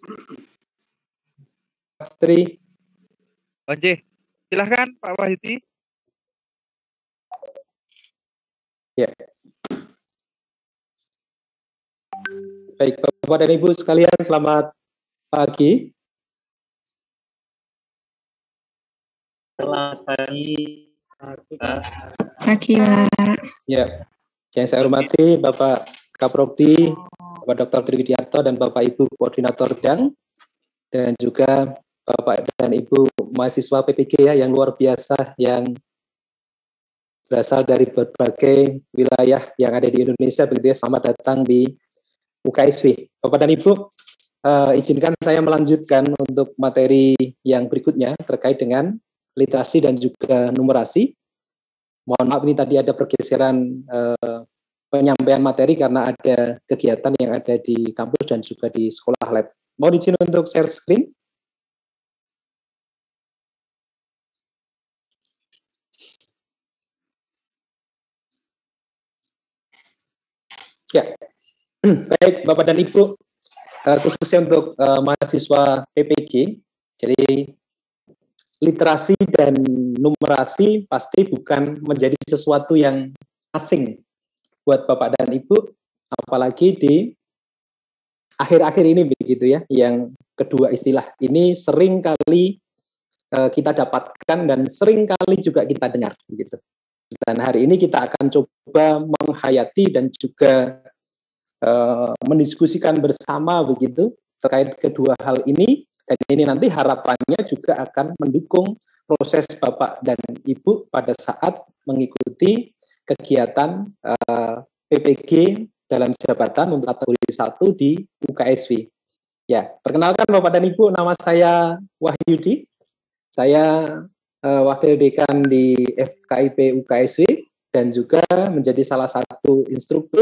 Tri. Oke, silahkan Pak Wahyudi. Ya. Baik, Bapak dan Ibu sekalian, selamat pagi. Selamat pagi. Pagi, Pak. Ya, yang saya hormati Bapak Kaprodi, Bapak Dr. Triwidiarto, dan Bapak Ibu Koordinator Bidang, dan juga Bapak dan Ibu mahasiswa PPG ya, yang luar biasa, yang berasal dari berbagai wilayah yang ada di Indonesia. Begitu ya, selamat datang di UKSW. Bapak dan Ibu, izinkan saya melanjutkan untuk materi yang berikutnya terkait dengan literasi dan juga numerasi. Mohon maaf, ini tadi ada pergeseran penyampaian materi karena ada kegiatan yang ada di kampus dan juga di sekolah lab. Mohon izin untuk share screen. Ya, baik Bapak dan Ibu, khususnya untuk mahasiswa PPG, jadi literasi dan numerasi pasti bukan menjadi sesuatu yang asing buat Bapak dan Ibu, apalagi di akhir-akhir ini begitu ya, yang kedua istilah ini sering kali kita dapatkan dan sering kali juga kita dengar begitu. Dan hari ini kita akan coba menghayati dan juga mendiskusikan bersama begitu terkait kedua hal ini, dan ini nanti harapannya juga akan mendukung proses Bapak dan Ibu pada saat mengikuti kegiatan PPG dalam jabatan untuk kategori 1 di UKSW. Ya, perkenalkan Bapak dan Ibu, nama saya Wahyudi. Saya Wakil Dekan di FKIP UKSW dan juga menjadi salah satu instruktur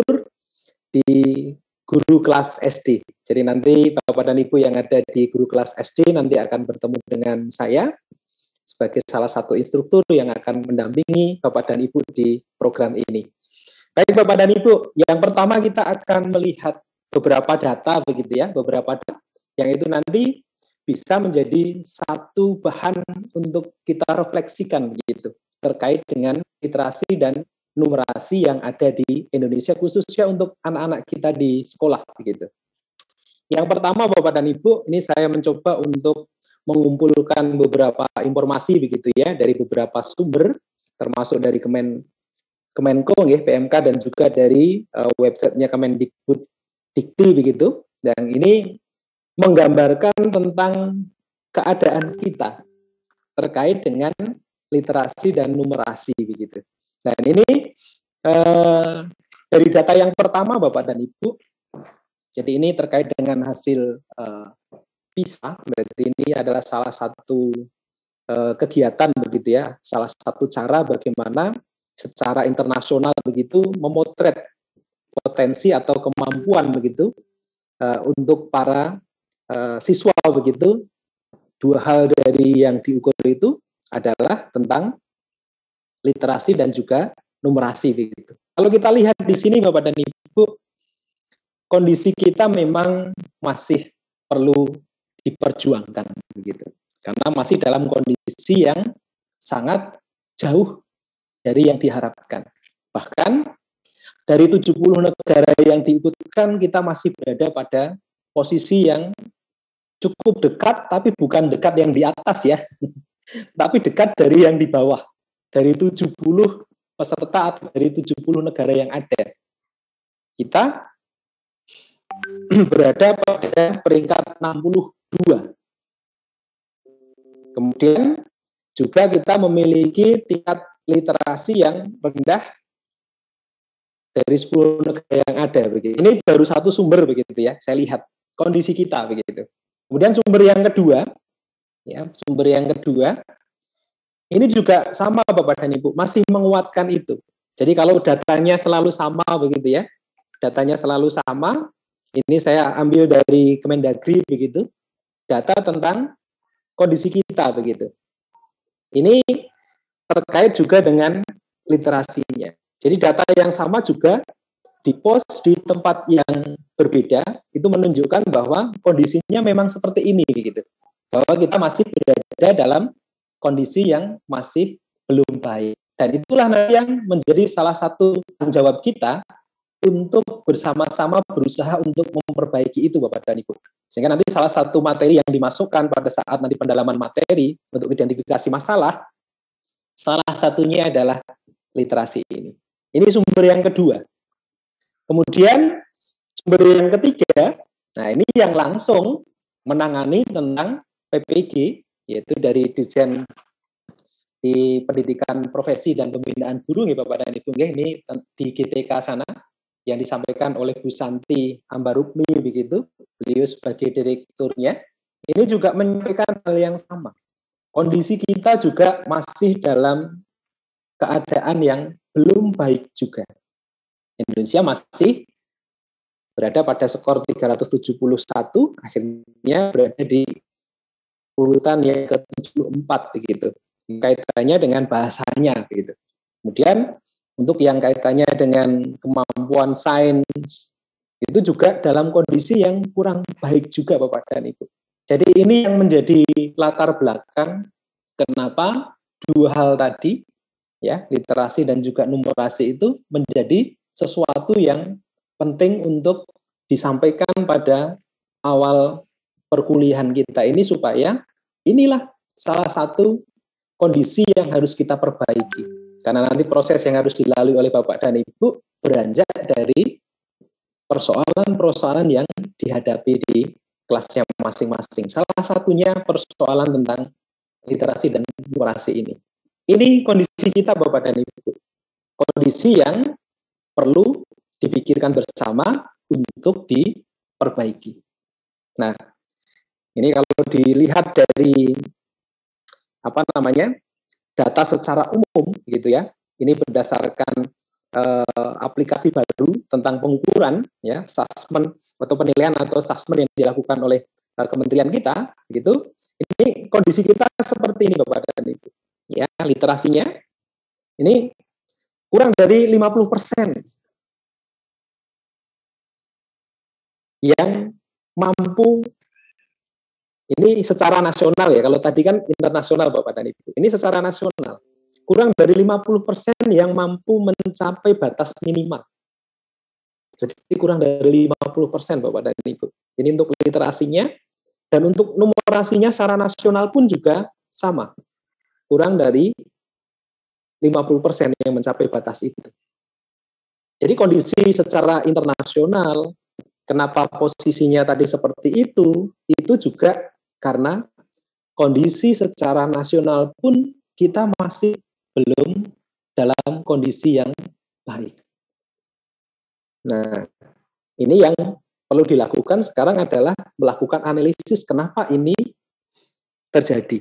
di guru kelas SD. Jadi nanti Bapak dan Ibu yang ada di guru kelas SD nanti akan bertemu dengan saya sebagai salah satu instruktur yang akan mendampingi Bapak dan Ibu di program ini. Baik Bapak dan Ibu, yang pertama kita akan melihat beberapa data begitu ya, beberapa data yang itu nanti bisa menjadi satu bahan untuk kita refleksikan begitu terkait dengan literasi dan numerasi yang ada di Indonesia, khususnya untuk anak-anak kita di sekolah begitu. Yang pertama Bapak dan Ibu, ini saya mencoba untuk mengumpulkan beberapa informasi begitu ya dari beberapa sumber, termasuk dari Kemenko, PMK, dan juga dari websitenya Kemendikbud Dikti begitu. Dan ini menggambarkan tentang keadaan kita terkait dengan literasi dan numerasi begitu. Dan ini dari data yang pertama Bapak dan Ibu, jadi ini terkait dengan hasil PISA, berarti ini adalah salah satu kegiatan begitu ya, salah satu cara bagaimana secara internasional begitu memotret potensi atau kemampuan begitu untuk para siswa begitu. Dua hal dari yang diukur itu adalah tentang literasi dan juga numerasi begitu. Kalau kita lihat di sini Bapak dan Ibu, kondisi kita memang masih perlu diperjuangkan begitu. Karena masih dalam kondisi yang sangat jauh dari yang diharapkan. Bahkan dari 70 negara yang diikutkan, kita masih berada pada posisi yang cukup dekat, tapi bukan dekat yang di atas ya, tapi dekat dari yang di bawah. Dari 70 peserta atau dari 70 negara yang ada. Kita berada pada peringkat 62. Kemudian juga kita memiliki tingkat literasi yang rendah dari 10 negara yang ada begitu. Ini baru satu sumber begitu ya. Saya lihat kondisi kita begitu. Kemudian sumber yang kedua, ya, sumber yang kedua ini juga sama Bapak dan Ibu, masih menguatkan itu. Jadi kalau datanya selalu sama begitu ya, datanya selalu sama. Ini saya ambil dari Kemendagri begitu, data tentang kondisi kita begitu. Ini terkait juga dengan literasinya. Jadi data yang sama juga dipost di tempat yang berbeda, itu menunjukkan bahwa kondisinya memang seperti ini gitu. Bahwa kita masih berada dalam kondisi yang masih belum baik. Dan itulah yang menjadi salah satu tanggung jawab kita untuk bersama-sama berusaha untuk memperbaiki itu, Bapak dan Ibu. Sehingga nanti salah satu materi yang dimasukkan pada saat nanti pendalaman materi untuk identifikasi masalah, salah satunya adalah literasi ini. Ini sumber yang kedua. Kemudian sumber yang ketiga, nah ini yang langsung menangani tentang PPG, yaitu dari Dirjen di Pendidikan Profesi dan Pembinaan Guru, ya Bapak dan Ibu, ini di GTK sana, yang disampaikan oleh Bu Santi Ambarukmi, begitu, beliau sebagai direkturnya, ini juga menyampaikan hal yang sama. Kondisi kita juga masih dalam keadaan yang belum baik juga. Indonesia masih berada pada skor 371, akhirnya berada di urutan yang ke-74 begitu. Kaitannya dengan bahasanya begitu. Kemudian untuk yang kaitannya dengan kemampuan sains itu juga dalam kondisi yang kurang baik juga Bapak dan Ibu. Jadi ini yang menjadi latar belakang kenapa dua hal tadi, ya, literasi dan juga numerasi itu menjadi sesuatu yang penting untuk disampaikan pada awal perkuliahan kita ini, supaya inilah salah satu kondisi yang harus kita perbaiki. Karena nanti proses yang harus dilalui oleh Bapak dan Ibu beranjak dari persoalan-persoalan yang dihadapi di kelasnya masing-masing. Salah satunya persoalan tentang literasi dan numerasi ini. Ini kondisi kita Bapak dan Ibu. Kondisi yang perlu dipikirkan bersama untuk diperbaiki. Nah, ini kalau dilihat dari data secara umum gitu ya, ini berdasarkan aplikasi baru tentang pengukuran ya, assessment atau penilaian atau assessment yang dilakukan oleh kementerian kita gitu. Ini kondisi kita seperti ini Bapak dan Ibu. Ya, literasinya ini kurang dari 50% yang mampu, ini secara nasional ya, kalau tadi kan internasional Bapak dan Ibu, ini secara nasional, kurang dari 50% yang mampu mencapai batas minimal. Jadi kurang dari 50% Bapak dan Ibu. Ini untuk literasinya, dan untuk numerasinya secara nasional pun juga sama, kurang dari 50% yang mencapai batas itu. Jadi kondisi secara internasional, kenapa posisinya tadi seperti itu juga karena kondisi secara nasional pun kita masih belum dalam kondisi yang baik. Nah, ini yang perlu dilakukan sekarang adalah melakukan analisis kenapa ini terjadi.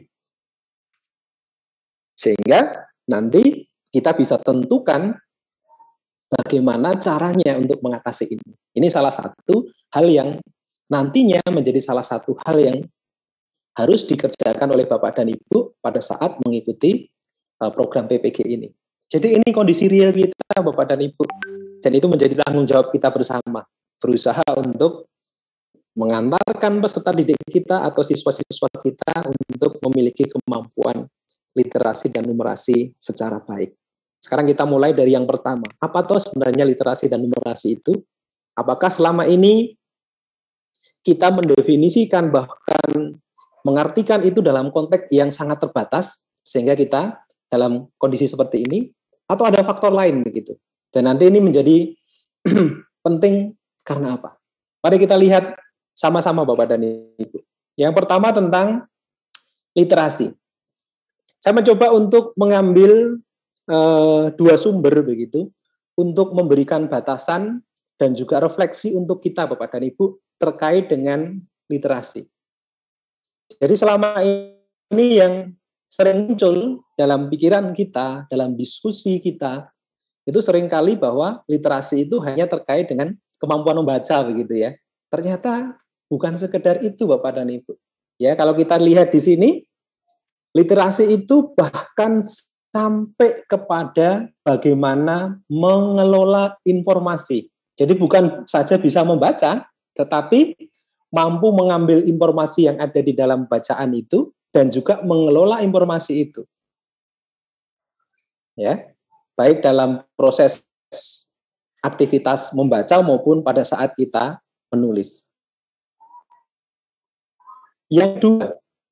Sehingga nanti kita bisa tentukan bagaimana caranya untuk mengatasi ini. Ini salah satu hal yang nantinya menjadi salah satu hal yang harus dikerjakan oleh Bapak dan Ibu pada saat mengikuti program PPG ini. Jadi ini kondisi real kita Bapak dan Ibu. Dan itu menjadi tanggung jawab kita bersama. Berusaha untuk mengantarkan peserta didik kita atau siswa-siswa kita untuk memiliki kemampuan literasi dan numerasi secara baik. Sekarang kita mulai dari yang pertama. Apa toh sebenarnya literasi dan numerasi itu? Apakah selama ini kita mendefinisikan bahkan mengartikan itu dalam konteks yang sangat terbatas sehingga kita dalam kondisi seperti ini, atau ada faktor lain begitu? Dan nanti ini menjadi penting karena apa? Mari kita lihat sama-sama Bapak dan Ibu. Yang pertama tentang literasi. Saya mencoba untuk mengambil dua sumber begitu untuk memberikan batasan dan juga refleksi untuk kita Bapak dan Ibu terkait dengan literasi. Jadi selama ini yang sering muncul dalam pikiran kita, dalam diskusi kita, itu seringkali bahwa literasi itu hanya terkait dengan kemampuan membaca begitu ya. Ternyata bukan sekedar itu Bapak dan Ibu. Ya, kalau kita lihat di sini, literasi itu bahkan sampai kepada bagaimana mengelola informasi. Jadi bukan saja bisa membaca, tetapi mampu mengambil informasi yang ada di dalam bacaan itu dan juga mengelola informasi itu. Ya, baik dalam proses aktivitas membaca maupun pada saat kita menulis. Yang kedua,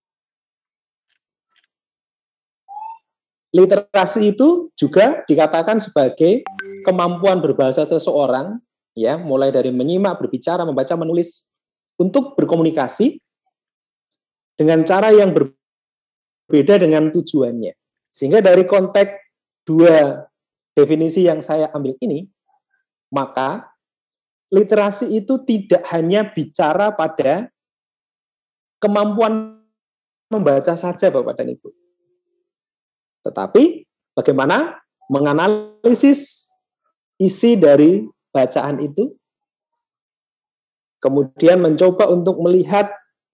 literasi itu juga dikatakan sebagai kemampuan berbahasa seseorang, ya, mulai dari menyimak, berbicara, membaca, menulis, untuk berkomunikasi dengan cara yang berbeda dengan tujuannya. Sehingga dari konteks dua definisi yang saya ambil ini, maka literasi itu tidak hanya bicara pada kemampuan membaca saja, Bapak dan Ibu. Tetapi bagaimana menganalisis isi dari bacaan itu, kemudian mencoba untuk melihat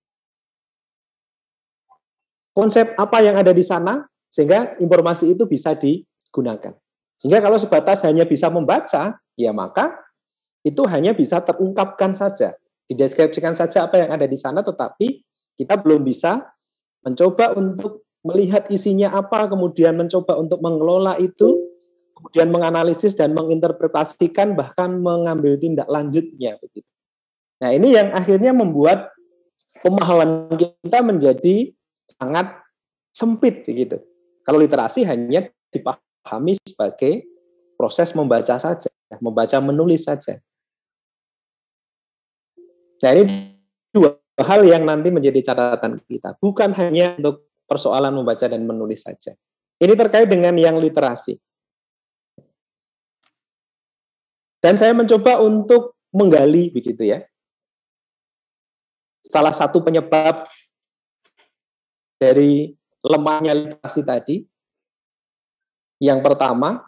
konsep apa yang ada di sana, sehingga informasi itu bisa digunakan. Sehingga kalau sebatas hanya bisa membaca, ya maka itu hanya bisa terungkapkan saja, dideskripsikan saja apa yang ada di sana, tetapi kita belum bisa mencoba untuk melihat isinya apa, kemudian mencoba untuk mengelola itu, kemudian menganalisis dan menginterpretasikan, bahkan mengambil tindak lanjutnya. Nah, ini yang akhirnya membuat pemahaman kita menjadi sangat sempit begitu. Kalau literasi hanya dipahami sebagai proses membaca saja, membaca menulis saja. Nah, ini dua hal yang nanti menjadi catatan kita, bukan hanya untuk persoalan membaca dan menulis saja. Ini terkait dengan yang literasi. Dan saya mencoba untuk menggali begitu ya. Salah satu penyebab dari lemahnya literasi tadi, yang pertama,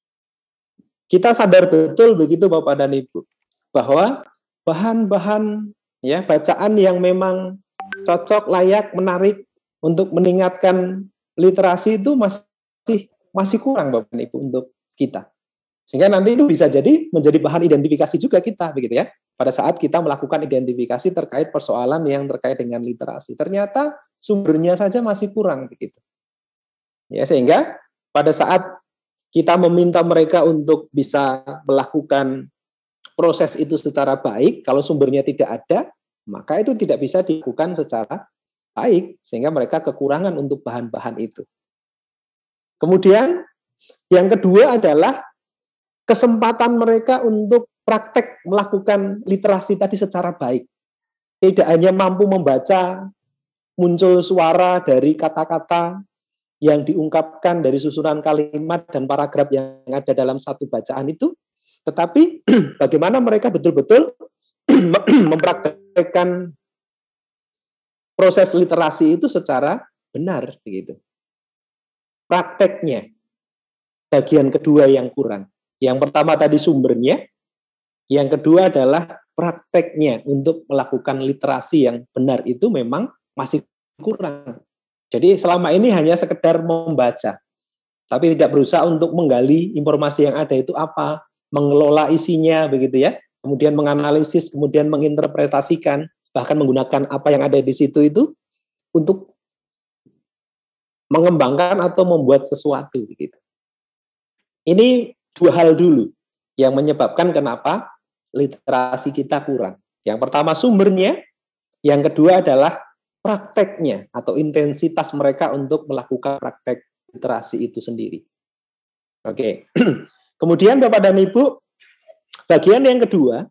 kita sadar betul begitu Bapak dan Ibu, bahwa bahan-bahan ya bacaan yang memang cocok, layak, menarik untuk meningkatkan literasi itu masih kurang Bapak dan Ibu untuk kita. Sehingga nanti itu bisa jadi menjadi bahan identifikasi juga kita begitu ya. Pada saat kita melakukan identifikasi terkait persoalan yang terkait dengan literasi. Ternyata sumbernya saja masih kurang begitu. Ya, sehingga pada saat kita meminta mereka untuk bisa melakukan proses itu secara baik, kalau sumbernya tidak ada, maka itu tidak bisa dilakukan secara baik, sehingga mereka kekurangan untuk bahan-bahan itu. Kemudian, yang kedua adalah kesempatan mereka untuk praktek melakukan literasi tadi secara baik. Tidak hanya mampu membaca, muncul suara dari kata-kata yang diungkapkan dari susunan kalimat dan paragraf yang ada dalam satu bacaan itu, tetapi bagaimana mereka betul-betul mempraktekkan proses literasi itu secara benar begitu. Prakteknya bagian kedua yang kurang. Yang pertama tadi sumbernya, yang kedua adalah prakteknya untuk melakukan literasi yang benar itu memang masih kurang. Jadi selama ini hanya sekedar membaca, tapi tidak berusaha untuk menggali informasi yang ada itu apa, mengelola isinya begitu ya, kemudian menganalisis, kemudian menginterpretasikan, bahkan menggunakan apa yang ada di situ itu untuk mengembangkan atau membuat sesuatu begitu. Ini dua hal dulu yang menyebabkan kenapa literasi kita kurang. Yang pertama sumbernya, yang kedua adalah prakteknya atau intensitas mereka untuk melakukan praktek literasi itu sendiri. Oke. Kemudian Bapak dan Ibu, bagian yang kedua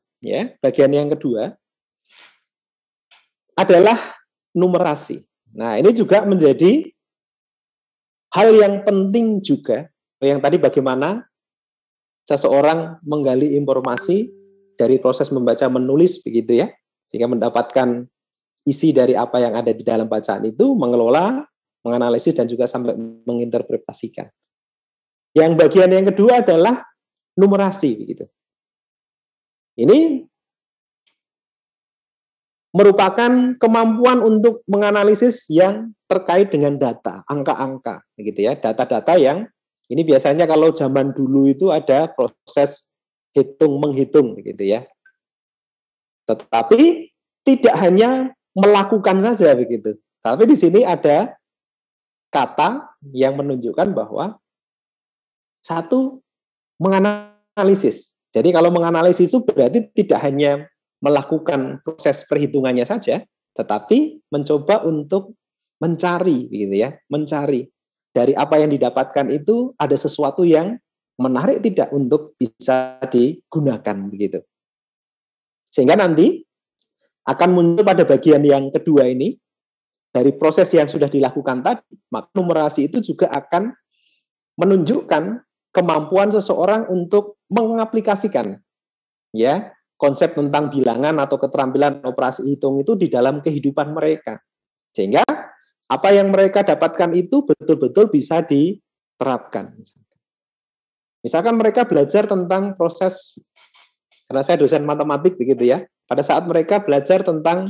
adalah numerasi. Nah, ini juga menjadi hal yang penting juga, yang tadi bagaimana seseorang menggali informasi dari proses membaca menulis begitu ya, sehingga mendapatkan isi dari apa yang ada di dalam bacaan itu, mengelola, menganalisis, dan juga sampai menginterpretasikan. Yang bagian yang kedua adalah numerasi begitu. Ini merupakan kemampuan untuk menganalisis yang terkait dengan data, angka-angka begitu ya, data-data yang ini biasanya kalau zaman dulu itu ada proses menghitung begitu ya. Tetapi tidak hanya melakukan saja begitu. Tapi di sini ada kata yang menunjukkan bahwa satu, menganalisis. Jadi kalau menganalisis itu berarti tidak hanya melakukan proses perhitungannya saja, tetapi mencoba untuk mencari, begitu ya, mencari dari apa yang didapatkan itu ada sesuatu yang menarik tidak untuk bisa digunakan, begitu. Sehingga nanti akan muncul pada bagian yang kedua ini, dari proses yang sudah dilakukan tadi, maka numerasi itu juga akan menunjukkan kemampuan seseorang untuk mengaplikasikan ya konsep tentang bilangan atau keterampilan operasi hitung itu di dalam kehidupan mereka. Sehingga apa yang mereka dapatkan itu betul-betul bisa diterapkan. Misalkan mereka belajar tentang proses, karena saya dosen matematik begitu ya, pada saat mereka belajar tentang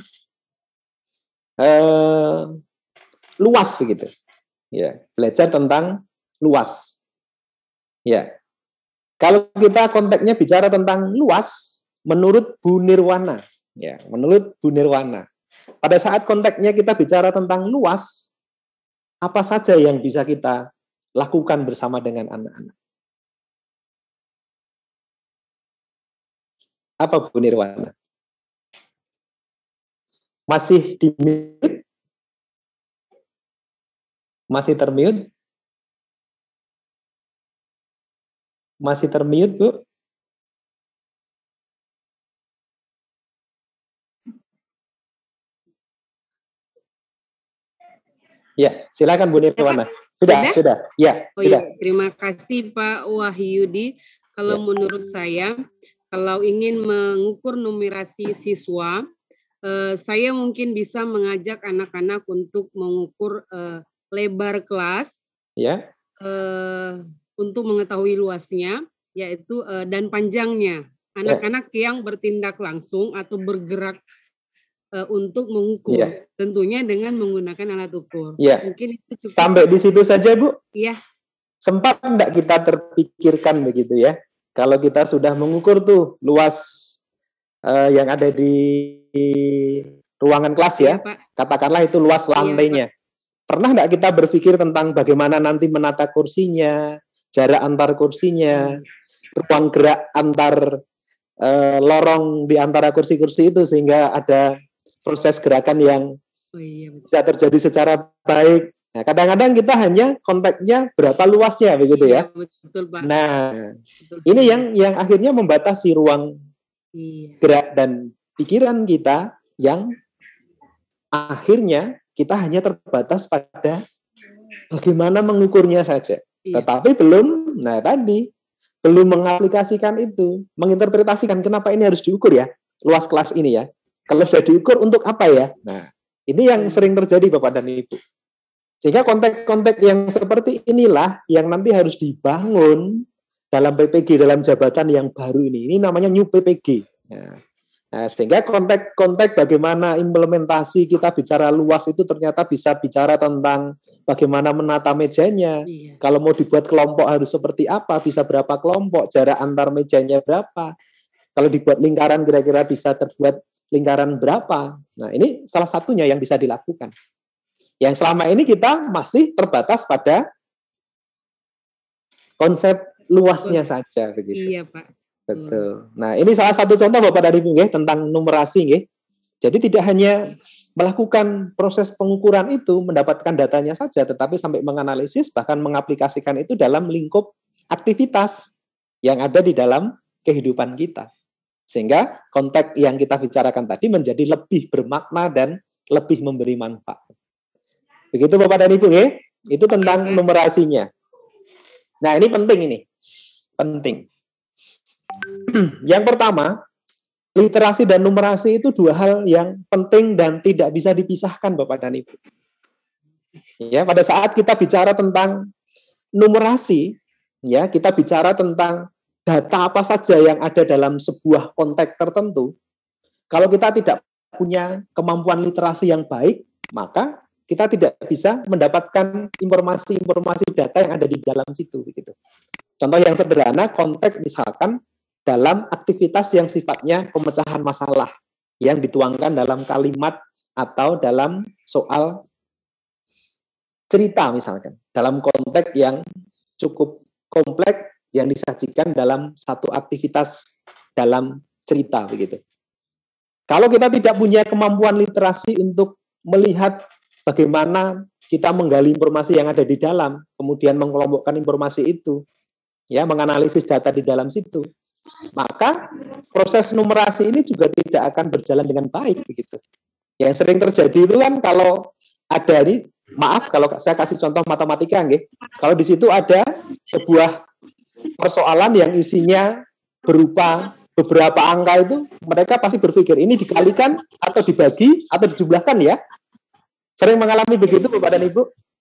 luas begitu. Ya, belajar tentang luas. Ya. Kalau kita konteksnya bicara tentang luas, menurut Bu Nirwana, ya, menurut Bu Nirwana, pada saat konteksnya kita bicara tentang luas, apa saja yang bisa kita lakukan bersama dengan anak-anak? Apa Bu Nirwana? Masih di mute? Masih termute? Masih termute, Bu? Ya, silakan Bu Nirwana. Sudah. Ya, sudah. Ya, terima kasih Pak Wahyudi. Kalau menurut saya, kalau ingin mengukur numerasi siswa, saya mungkin bisa mengajak anak-anak untuk mengukur lebar kelas, ya, untuk mengetahui luasnya, yaitu dan panjangnya. Anak-anak yang bertindak langsung atau bergerak untuk mengukur, tentunya dengan menggunakan alat ukur. Mungkin itu cukup. Sampai di situ saja, Bu? Iya. Sempat enggak kita terpikirkan begitu ya? Kalau kita sudah mengukur tuh luas yang ada di ruangan kelas ya, katakanlah itu luas lantainya. Pernah enggak kita berpikir tentang bagaimana nanti menata kursinya, jarak antar kursinya, ruang gerak antar lorong di antara kursi-kursi itu sehingga ada proses gerakan yang bisa terjadi secara baik. Nah, kadang-kadang kita hanya konteksnya berapa luasnya begitu ya. Betul, Pak. Nah, betul, ini yang akhirnya membatasi ruang gerak dan pikiran kita yang akhirnya kita hanya terbatas pada bagaimana mengukurnya saja. Tetapi belum mengaplikasikan itu, menginterpretasikan kenapa ini harus diukur ya, luas kelas ini ya. Kalau sudah diukur untuk apa ya? Nah, ini yang sering terjadi Bapak dan Ibu. Sehingga konteks-konteks yang seperti inilah yang nanti harus dibangun dalam PPG, dalam jabatan yang baru ini. Ini namanya New PPG. Nah, sehingga konteks-konteks bagaimana implementasi kita bicara luas itu ternyata bisa bicara tentang bagaimana menata mejanya. Kalau mau dibuat kelompok harus seperti apa, bisa berapa kelompok, jarak antar mejanya berapa. Kalau dibuat lingkaran kira-kira bisa terbuat lingkaran berapa. Nah, ini salah satunya yang bisa dilakukan. Yang selama ini kita masih terbatas pada konsep luasnya saja begitu. Iya, Pak. Betul. Nah, ini salah satu contoh Bapak dan Ibu nggih tentang numerasi nggih. Jadi tidak hanya melakukan proses pengukuran itu mendapatkan datanya saja, tetapi sampai menganalisis bahkan mengaplikasikan itu dalam lingkup aktivitas yang ada di dalam kehidupan kita. Sehingga konteks yang kita bicarakan tadi menjadi lebih bermakna dan lebih memberi manfaat. Begitu Bapak dan Ibu ya, itu tentang numerasinya. Nah, ini penting ini. Penting. Yang pertama, literasi dan numerasi itu dua hal yang penting dan tidak bisa dipisahkan Bapak dan Ibu. Ya, pada saat kita bicara tentang numerasi, ya, kita bicara tentang data apa saja yang ada dalam sebuah konteks tertentu. Kalau kita tidak punya kemampuan literasi yang baik, maka kita tidak bisa mendapatkan informasi-informasi data yang ada di dalam situ. Gitu. Contoh yang sederhana, konteks misalkan dalam aktivitas yang sifatnya pemecahan masalah yang dituangkan dalam kalimat atau dalam soal cerita misalkan, dalam konteks yang cukup kompleks yang disajikan dalam satu aktivitas dalam cerita begitu. Kalau kita tidak punya kemampuan literasi untuk melihat bagaimana kita menggali informasi yang ada di dalam, kemudian mengelompokkan informasi itu, ya, menganalisis data di dalam situ, maka proses numerasi ini juga tidak akan berjalan dengan baik begitu. Yang sering terjadi itu kan kalau ada ini, maaf kalau saya kasih contoh matematika, nggih. Kalau di situ ada sebuah persoalan yang isinya berupa beberapa angka itu, mereka pasti berpikir ini dikalikan atau dibagi atau dijumlahkan ya. Sering mengalami begitu Bapak dan Ibu?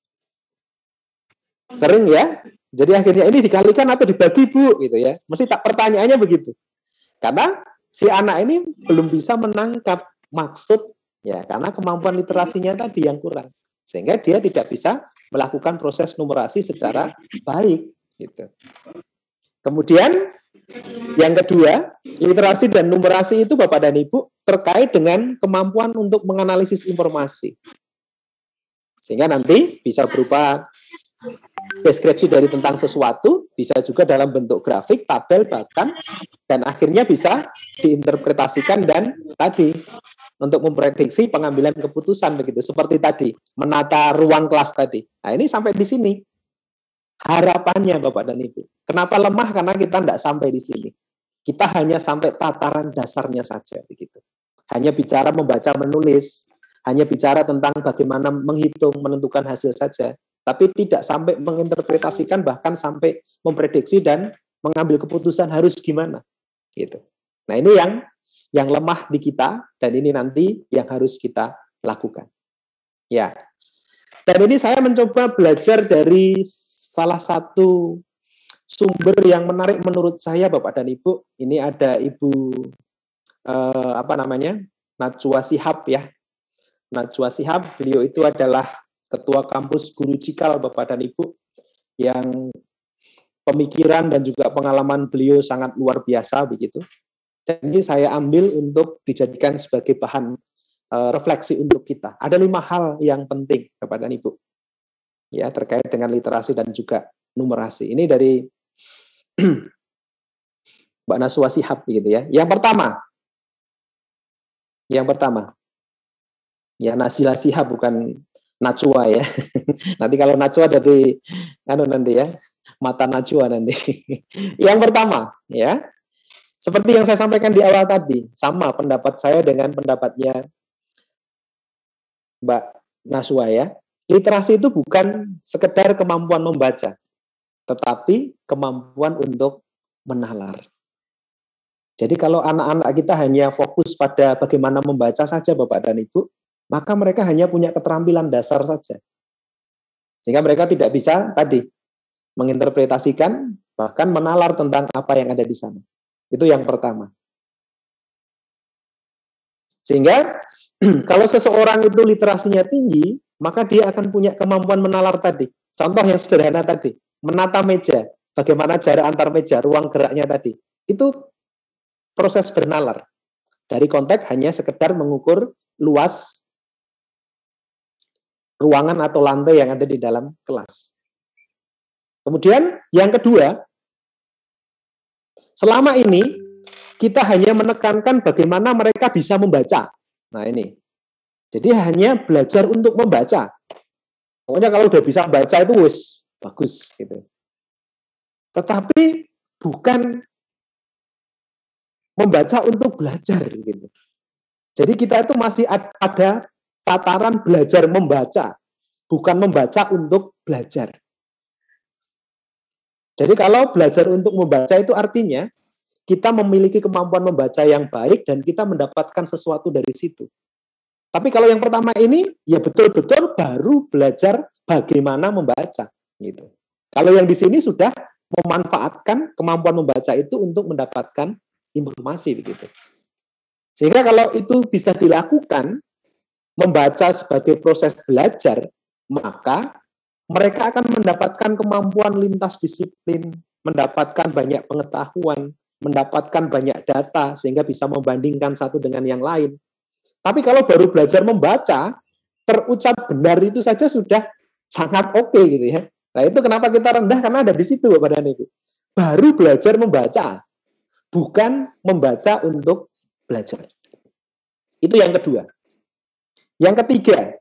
Sering ya? Jadi akhirnya ini dikalikan atau dibagi Bu gitu ya. Mesti tak pertanyaannya begitu. Karena si anak ini belum bisa menangkap maksud ya, karena kemampuan literasinya tadi yang kurang. Sehingga dia tidak bisa melakukan proses numerasi secara baik gitu. Kemudian yang kedua, literasi dan numerasi itu Bapak dan Ibu terkait dengan kemampuan untuk menganalisis informasi. Sehingga nanti bisa berupa deskripsi dari tentang sesuatu, bisa juga dalam bentuk grafik, tabel, bahkan, dan akhirnya bisa diinterpretasikan dan tadi untuk memprediksi pengambilan keputusan begitu. Seperti tadi, menata ruang kelas tadi. Nah ini sampai di sini. Harapannya Bapak dan Ibu. Kenapa lemah? Karena kita tidak sampai di sini. Kita hanya sampai tataran dasarnya saja begitu. Hanya bicara membaca menulis, hanya bicara tentang bagaimana menghitung, menentukan hasil saja, tapi tidak sampai menginterpretasikan, bahkan sampai memprediksi dan mengambil keputusan harus gimana gitu. Nah, ini yang lemah di kita, dan ini nanti yang harus kita lakukan. Ya. Dan ini saya mencoba belajar dari salah satu sumber yang menarik menurut saya Bapak dan Ibu. Ini ada Ibu Najwa Shihab ya. Najwa Shihab, beliau itu adalah Ketua Kampus Guru Cikal Bapak dan Ibu, yang pemikiran dan juga pengalaman beliau sangat luar biasa begitu. Dan ini saya ambil untuk dijadikan sebagai bahan refleksi untuk kita. Ada 5 hal yang penting Bapak dan Ibu ya terkait dengan literasi dan juga numerasi. Ini dari Mbak Najwa Shihab begitu ya. Yang pertama, ya Nazila Shihab bukan Najwa ya. Nanti kalau Najwa dari nanti ya, mata Najwa nanti. Yang pertama ya, seperti yang saya sampaikan di awal tadi, sama pendapat saya dengan pendapatnya Mbak Najwa ya. Literasi itu bukan sekedar kemampuan membaca, tetapi kemampuan untuk menalar. Jadi kalau anak-anak kita hanya fokus pada bagaimana membaca saja Bapak dan Ibu, maka mereka hanya punya keterampilan dasar saja. Sehingga mereka tidak bisa tadi menginterpretasikan, bahkan menalar tentang apa yang ada di sana. Itu yang pertama. Sehingga kalau seseorang itu literasinya tinggi, maka dia akan punya kemampuan menalar tadi. Contoh yang sederhana tadi, menata meja, bagaimana jarak antar meja, ruang geraknya tadi. Itu proses bernalar. Dari konteks hanya sekedar mengukur luas ruangan atau lantai yang ada di dalam kelas. Kemudian yang kedua, selama ini kita hanya menekankan bagaimana mereka bisa membaca. Nah ini. Jadi hanya belajar untuk membaca. Pokoknya kalau udah bisa baca itu wis bagus gitu. Tetapi bukan membaca untuk belajar gitu. Jadi kita itu masih ada tataran belajar membaca, bukan membaca untuk belajar. Jadi kalau belajar untuk membaca itu artinya kita memiliki kemampuan membaca yang baik dan kita mendapatkan sesuatu dari situ. Tapi kalau yang pertama ini, ya betul-betul baru belajar bagaimana membaca. Gitu. Kalau yang di sini sudah memanfaatkan kemampuan membaca itu untuk mendapatkan informasi. Begitu. Sehingga kalau itu bisa dilakukan, membaca sebagai proses belajar, maka mereka akan mendapatkan kemampuan lintas disiplin, mendapatkan banyak pengetahuan, mendapatkan banyak data sehingga bisa membandingkan satu dengan yang lain. Tapi kalau baru belajar membaca, terucap benar itu saja sudah sangat oke gitu ya. Nah itu kenapa kita rendah, karena ada di situ Bapak dan Ibu. Baru belajar membaca, bukan membaca untuk belajar. Itu yang kedua. Yang ketiga,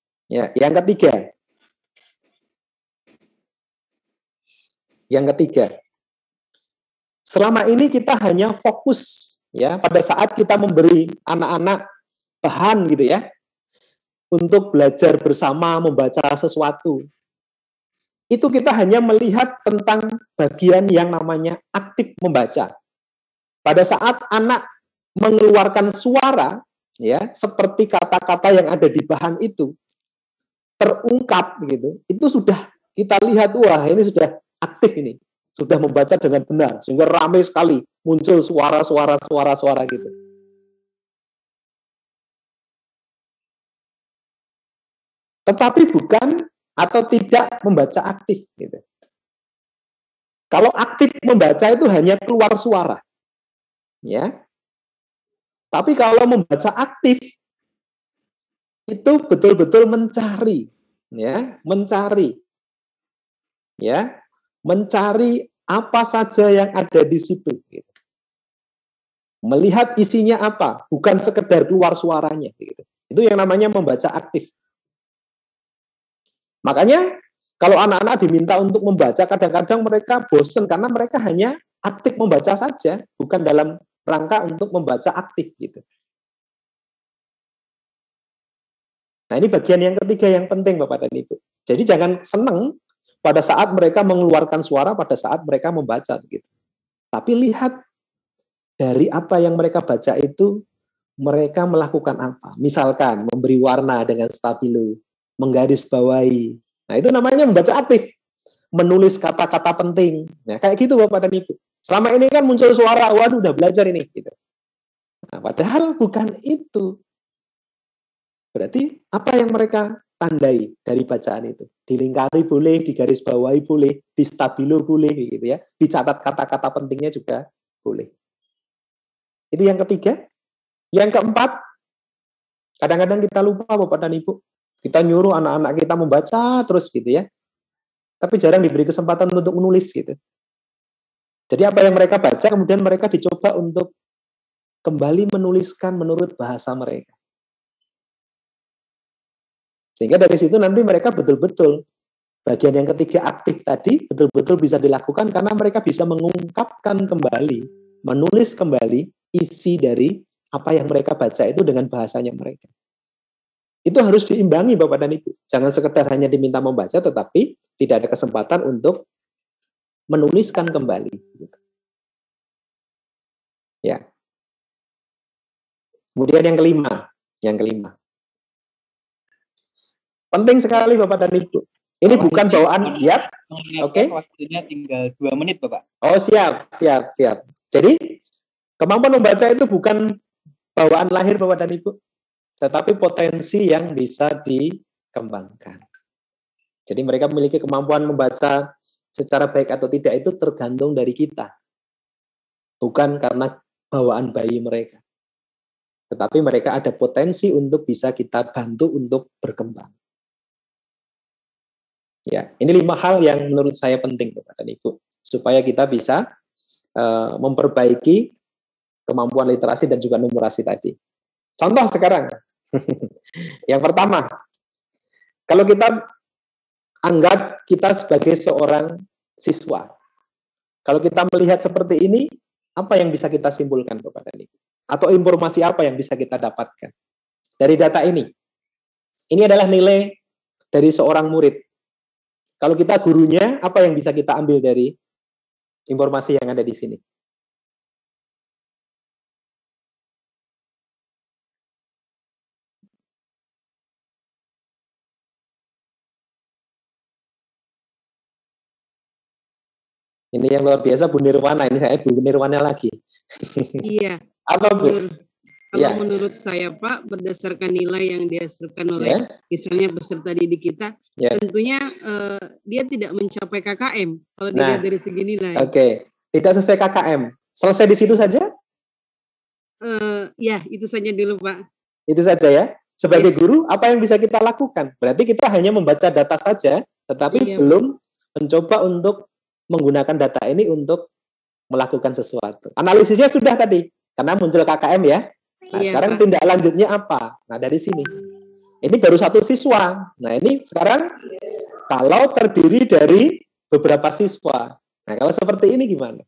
Yang ketiga, selama ini kita hanya fokus ya pada saat kita memberi anak-anak bahan gitu ya untuk belajar bersama membaca sesuatu. Itu kita hanya melihat tentang bagian yang namanya aktif membaca. Pada saat anak mengeluarkan suara ya seperti kata-kata yang ada di bahan itu terungkap gitu, itu sudah kita lihat, wah ini sudah aktif ini, sudah membaca dengan benar, sehingga ramai sekali muncul suara-suara gitu. Tetapi bukan atau tidak membaca aktif gitu. Kalau aktif membaca itu hanya keluar suara, ya. Tapi kalau membaca aktif itu betul-betul mencari, ya, mencari apa saja yang ada di situ. Gitu. Melihat isinya apa, bukan sekedar keluar suaranya. Gitu. Itu yang namanya membaca aktif. Makanya kalau anak-anak diminta untuk membaca, kadang-kadang mereka bosan karena mereka hanya aktif membaca saja, bukan dalam rangka untuk membaca aktif. Gitu. Nah ini bagian yang ketiga yang penting Bapak dan Ibu. Jadi jangan senang pada saat mereka mengeluarkan suara, pada saat mereka membaca. Gitu. Tapi lihat dari apa yang mereka baca itu, mereka melakukan apa. Misalkan memberi warna dengan stabilo, menggarisbawahi. Nah itu namanya membaca aktif. Menulis kata-kata penting. Nah kayak gitu Bapak dan Ibu. Selama ini kan muncul suara, waduh udah belajar ini. Gitu. Nah, padahal bukan itu. Berarti apa yang mereka tandai dari bacaan itu? Dilingkari boleh, digarisbawahi boleh, distabilo boleh, gitu ya. Dicatat kata-kata pentingnya juga boleh. Itu yang ketiga. Yang keempat, kadang-kadang kita lupa Bapak dan Ibu. Kita nyuruh anak-anak kita membaca terus gitu ya. Tapi jarang diberi kesempatan untuk menulis gitu. Jadi apa yang mereka baca, kemudian mereka dicoba untuk kembali menuliskan menurut bahasa mereka. Sehingga dari situ nanti mereka betul-betul bagian yang ketiga aktif tadi betul-betul bisa dilakukan karena mereka bisa mengungkapkan kembali, menulis kembali isi dari apa yang mereka baca itu dengan bahasanya mereka. Itu harus diimbangi Bapak dan Ibu. Jangan sekedar hanya diminta membaca tetapi tidak ada kesempatan untuk menuliskan kembali. Ya. Kemudian yang kelima. Penting sekali Bapak dan Ibu. Ini bukan bawaan, ya. Oke. Waktunya tinggal 2 menit, Bapak. Oh, siap. Jadi, kemampuan membaca itu bukan bawaan lahir Bapak dan Ibu, tetapi potensi yang bisa dikembangkan. Jadi mereka memiliki kemampuan membaca secara baik atau tidak itu tergantung dari kita. Bukan karena bawaan bayi mereka. Tetapi mereka ada potensi untuk bisa kita bantu untuk berkembang. Ya, ini 5 hal yang menurut saya penting Bapak dan Ibu supaya kita bisa memperbaiki kemampuan literasi dan juga numerasi tadi. Contoh sekarang, yang pertama, kalau kita anggap kita sebagai seorang siswa, kalau kita melihat seperti ini, apa yang bisa kita simpulkan Bapak dan Ibu? Atau informasi apa yang bisa kita dapatkan dari data ini? Ini adalah nilai dari seorang murid. Kalau kita gurunya, apa yang bisa kita ambil dari informasi yang ada di sini? Ini yang luar biasa Bu Nirwana, ini saya Bu Nirwana lagi. Iya. Apa Bu? Kalau menurut saya Pak, berdasarkan nilai yang dihasilkan oleh misalnya peserta didik kita, tentunya dia tidak mencapai KKM kalau dilihat dari segi nilai. Oke, tidak sesuai KKM. Selesai di situ saja? Ya, itu saja dulu, Pak. Itu saja ya. Sebagai guru, apa yang bisa kita lakukan? Berarti kita hanya membaca data saja, tetapi belum mencoba untuk menggunakan data ini untuk melakukan sesuatu. Analisisnya sudah tadi, karena muncul KKM ya. Nah, sekarang Pak, tindak lanjutnya apa? Nah, dari sini. Ini baru satu siswa. Nah, ini sekarang kalau terdiri dari beberapa siswa. Nah, kalau seperti ini gimana?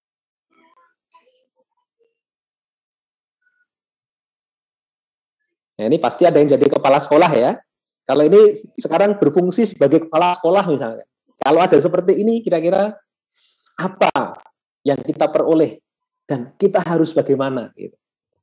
Nah, ini pasti ada yang jadi kepala sekolah ya. Kalau ini sekarang berfungsi sebagai kepala sekolah misalnya. Kalau ada seperti ini, kira-kira apa yang kita peroleh dan kita harus bagaimana? Gitu.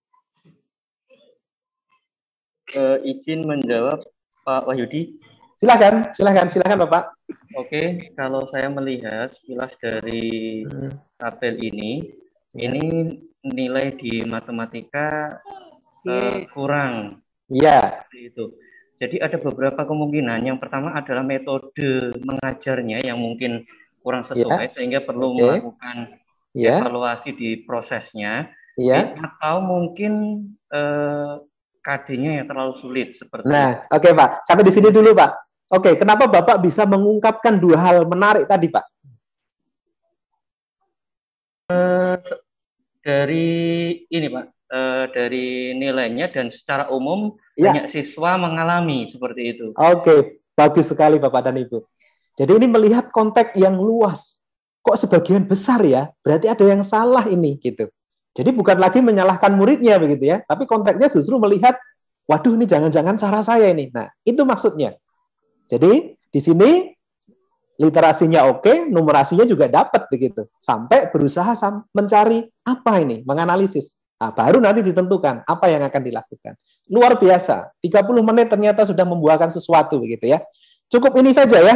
Izin menjawab Pak Wahyudi. Silakan Bapak. Oke, kalau saya melihat sekilas dari tabel ini nilai di matematika kurang. Iya. Itu. Jadi ada beberapa kemungkinan. Yang pertama adalah metode mengajarnya yang mungkin kurang sesuai sehingga perlu melakukan evaluasi di prosesnya. Atau mungkin KD-nya yang terlalu sulit seperti itu. Oke Pak. Sampai di sini dulu Pak. Oke, kenapa Bapak bisa mengungkapkan dua hal menarik tadi Pak? Dari ini Pak, dari nilainya dan secara umum banyak siswa mengalami seperti itu. Oke, bagus sekali Bapak dan Ibu. Jadi ini melihat konteks yang luas. Kok sebagian besar ya? Berarti ada yang salah ini gitu. Jadi bukan lagi menyalahkan muridnya begitu ya, tapi konteksnya justru melihat, waduh ini jangan-jangan cara saya ini. Nah, itu maksudnya. Jadi di sini literasinya oke, numerasinya juga dapat begitu. Sampai berusaha mencari apa ini, menganalisis. Nah, baru nanti ditentukan apa yang akan dilakukan. Luar biasa, 30 menit ternyata sudah membuahkan sesuatu begitu ya. Cukup ini saja ya.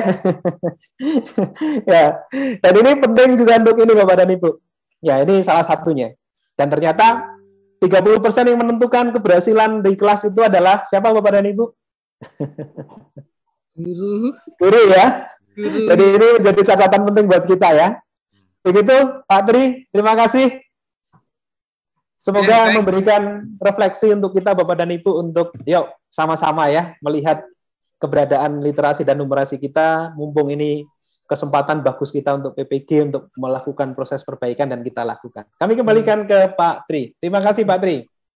Ya. Dan ini penting juga untuk ini Bapak dan Ibu. Ya, ini salah satunya. Dan ternyata 30% yang menentukan keberhasilan di kelas itu adalah siapa Bapak dan Ibu? Guru ya. Jadi ini menjadi catatan penting buat kita ya. Begitu Pak Tri, terima kasih. Semoga memberikan refleksi untuk kita Bapak dan Ibu untuk yuk sama-sama ya melihat keberadaan literasi dan numerasi kita, mumpung ini kesempatan bagus kita untuk PPG untuk melakukan proses perbaikan dan kita lakukan. Kami kembalikan ke Pak Tri. Terima kasih Pak Tri.